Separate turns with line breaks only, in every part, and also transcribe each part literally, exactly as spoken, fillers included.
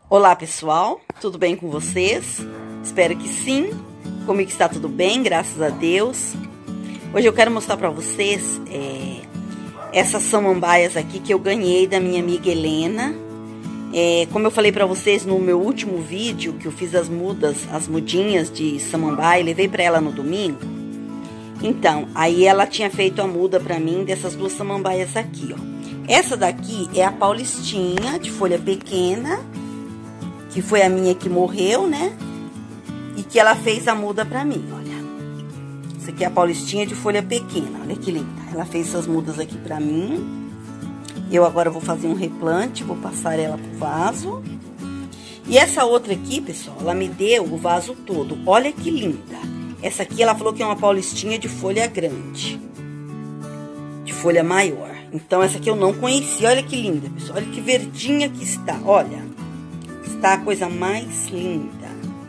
Olá pessoal, tudo bem com vocês? Espero que sim. Comigo está tudo bem, graças a Deus. Hoje eu quero mostrar para vocês é, essas samambaias aqui que eu ganhei da minha amiga Helena. É, como eu falei para vocês no meu último vídeo, que eu fiz as mudas, as mudinhas de samambaia, levei para ela no domingo. Então, aí ela tinha feito a muda para mim dessas duas samambaias aqui, ó. Essa daqui é a Paulistinha, de folha pequena, que foi a minha que morreu, né? E que ela fez a muda pra mim, olha. Essa aqui é a Paulistinha de folha pequena, olha que linda. Ela fez essas mudas aqui pra mim. Eu agora vou fazer um replante, vou passar ela pro vaso. E essa outra aqui, pessoal, ela me deu o vaso todo. Olha que linda. Essa aqui ela falou que é uma Paulistinha de folha grande. De folha maior. Então, essa aqui eu não conhecia. Olha que linda, pessoal. Olha que verdinha que está, olha. Tá a coisa mais linda.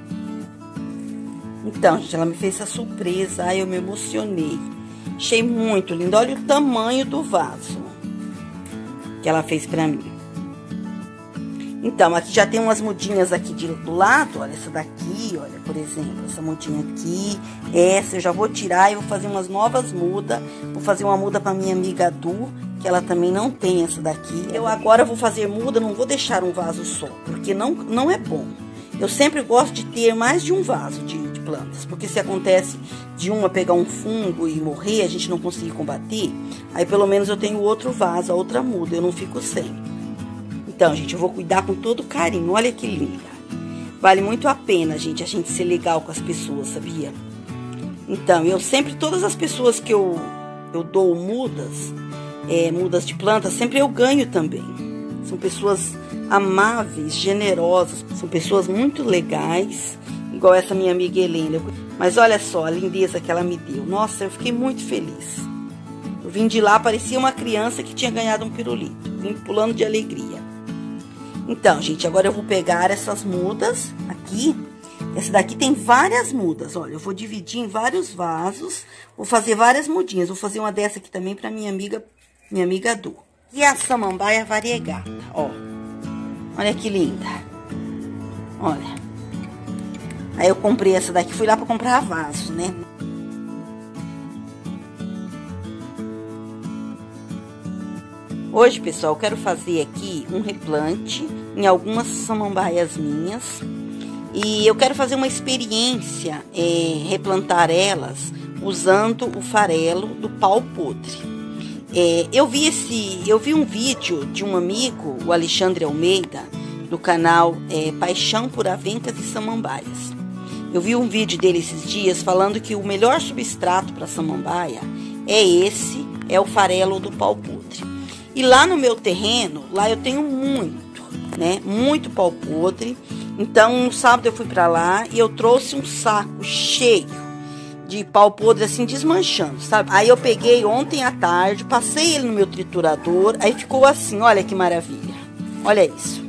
Então, gente, ela me fez essa surpresa. Ai, eu me emocionei. Achei muito lindo. Olha o tamanho do vaso que ela fez pra mim. Então, aqui já tem umas mudinhas aqui de, do lado. Olha, essa daqui, olha, por exemplo. Essa mudinha aqui. Essa eu já vou tirar e vou fazer umas novas mudas. Vou fazer uma muda pra minha amiga Du, que ela também não tem essa daqui. Eu agora vou fazer muda, não vou deixar um vaso só, porque não, não é bom. Eu sempre gosto de ter mais de um vaso de, de plantas, porque se acontece de uma pegar um fungo e morrer, a gente não conseguir combater, aí pelo menos eu tenho outro vaso, a outra muda, eu não fico sem. Então, gente, eu vou cuidar com todo carinho, olha que linda. Vale muito a pena, gente, a gente ser legal com as pessoas, sabia? Então, eu sempre, todas as pessoas que eu, eu dou mudas, É, mudas de plantas, sempre eu ganho também. São pessoas amáveis, generosas, são pessoas muito legais, igual essa minha amiga Helena. Mas olha só a lindeza que ela me deu. Nossa, eu fiquei muito feliz. Eu vim de lá, parecia uma criança que tinha ganhado um pirulito. Vim pulando de alegria. Então, gente, agora eu vou pegar essas mudas aqui. Essa daqui tem várias mudas, olha, eu vou dividir em vários vasos, vou fazer várias mudinhas. Vou fazer uma dessa aqui também para minha amiga Minha amiga Du. E a samambaia variegata, ó. Olha que linda. Olha. Aí eu comprei essa daqui, fui lá pra comprar vaso, né? Hoje, pessoal, eu quero fazer aqui um replante em algumas samambaias minhas. E eu quero fazer uma experiência, é, replantar elas usando o farelo do pau podre. É, eu vi esse, eu vi um vídeo de um amigo, o Alexandre Almeida, do canal é, Paixão por Avencas e Samambaias. Eu vi um vídeo dele esses dias falando que o melhor substrato para samambaia é esse, é o farelo do pau podre. E lá no meu terreno, lá eu tenho muito, né, muito pau podre. Então, no sábado eu fui para lá e eu trouxe um saco cheio de pau podre, assim, desmanchando, sabe? Aí eu peguei ontem à tarde, passei ele no meu triturador, aí ficou assim, olha que maravilha. Olha isso.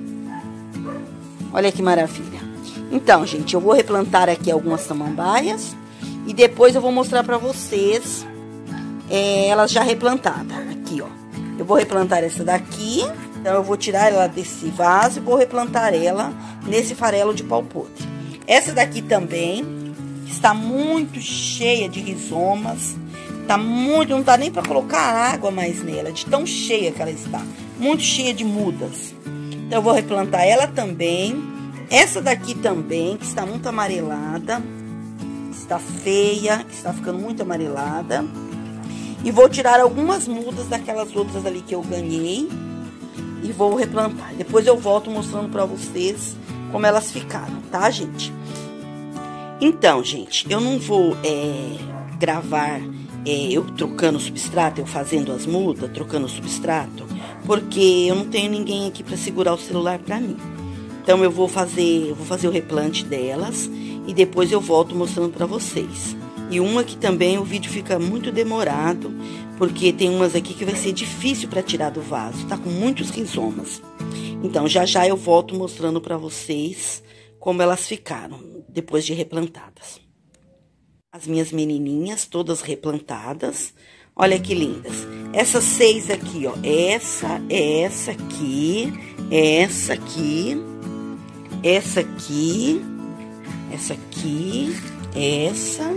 Olha que maravilha. Então, gente, eu vou replantar aqui algumas samambaias e depois eu vou mostrar pra vocês é, elas já replantadas. Aqui, ó. Eu vou replantar essa daqui, então eu vou tirar ela desse vaso e vou replantar ela nesse farelo de pau podre. Essa daqui também está muito cheia de rizomas, tá muito, não dá nem para colocar água mais nela, de tão cheia que ela está, muito cheia de mudas. Então eu vou replantar ela também. Essa daqui também, que está muito amarelada, está feia, está ficando muito amarelada. E vou tirar algumas mudas daquelas outras ali que eu ganhei e vou replantar. Depois eu volto mostrando para vocês como elas ficaram, tá, gente? Então, gente, eu não vou é, gravar é, eu trocando o substrato, eu fazendo as mudas, trocando o substrato, porque eu não tenho ninguém aqui para segurar o celular para mim. Então, eu vou fazer, eu vou fazer o replante delas e depois eu volto mostrando para vocês. E uma que também o vídeo fica muito demorado, porque tem umas aqui que vai ser difícil para tirar do vaso, tá com muitos rizomas. Então, já já eu volto mostrando para vocês como elas ficaram depois de replantadas. As minhas menininhas todas replantadas. Olha que lindas. Essas seis aqui, ó. Essa, essa aqui, essa aqui, essa aqui, essa aqui, essa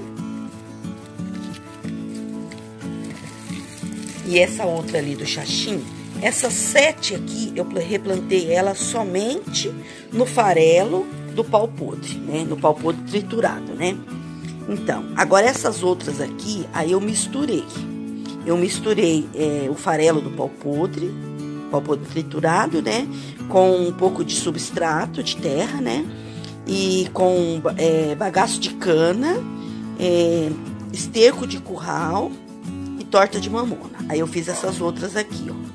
e essa outra ali do xaxim. Essas sete aqui, eu replantei ela somente no farelo do pau podre, né? No pau podre triturado, né? Então, agora essas outras aqui, aí eu misturei. Eu misturei é, o farelo do pau podre, pau podre triturado, né? Com um pouco de substrato de terra, né? E com é, bagaço de cana, é, esterco de curral e torta de mamona. Aí eu fiz essas outras aqui, ó.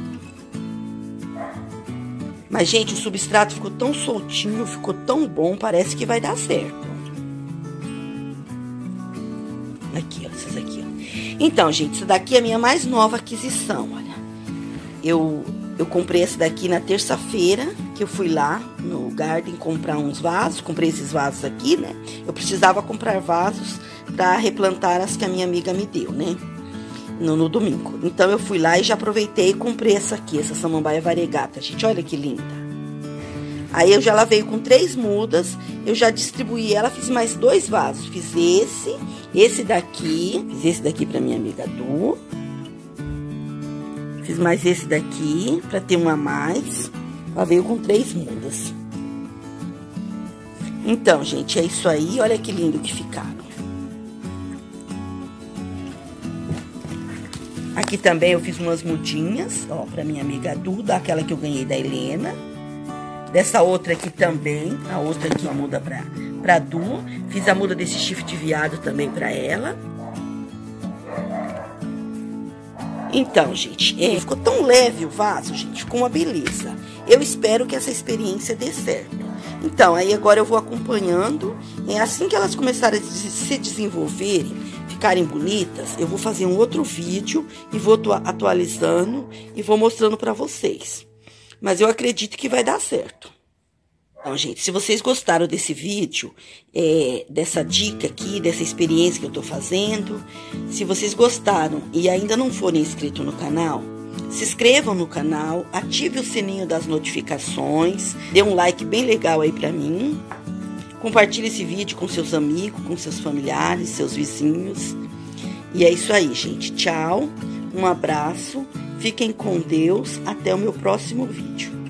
Mas, gente, o substrato ficou tão soltinho, ficou tão bom, parece que vai dar certo. Aqui, ó, essas aqui, ó. Então, gente, essa daqui é a minha mais nova aquisição, olha. Eu, eu comprei essa daqui na terça-feira, que eu fui lá no Garden comprar uns vasos. Comprei esses vasos aqui, né? Eu precisava comprar vasos para replantar as que a minha amiga me deu, né? No, no domingo. Então, eu fui lá e já aproveitei e comprei essa aqui, essa samambaia variegata, gente. Olha que linda. Aí, eu já lavei com três mudas, eu já distribuí ela, fiz mais dois vasos. Fiz esse, esse daqui, fiz esse daqui pra minha amiga Du. Fiz mais esse daqui, pra ter um a mais. Ela veio com três mudas. Então, gente, é isso aí. Olha que lindo que ficaram. Aqui também eu fiz umas mudinhas, ó, pra minha amiga Du, daquela que eu ganhei da Helena. Dessa outra aqui também, a outra aqui, ó, muda pra, pra Du. Fiz a muda desse chifre de viado também pra ela. Então, gente, é, ficou tão leve o vaso, gente, ficou uma beleza. Eu espero que essa experiência dê certo. Então, aí agora eu vou acompanhando. É assim que elas começarem a se desenvolverem, ficarem bonitas, eu vou fazer um outro vídeo e vou atualizando e vou mostrando pra vocês. Mas eu acredito que vai dar certo. Então, gente, se vocês gostaram desse vídeo, é, dessa dica aqui, dessa experiência que eu tô fazendo, se vocês gostaram e ainda não forem inscritos no canal, se inscrevam no canal, ative o sininho das notificações, dê um like bem legal aí pra mim. Compartilhe esse vídeo com seus amigos, com seus familiares, seus vizinhos. E é isso aí, gente. Tchau, um abraço, fiquem com Deus, até o meu próximo vídeo.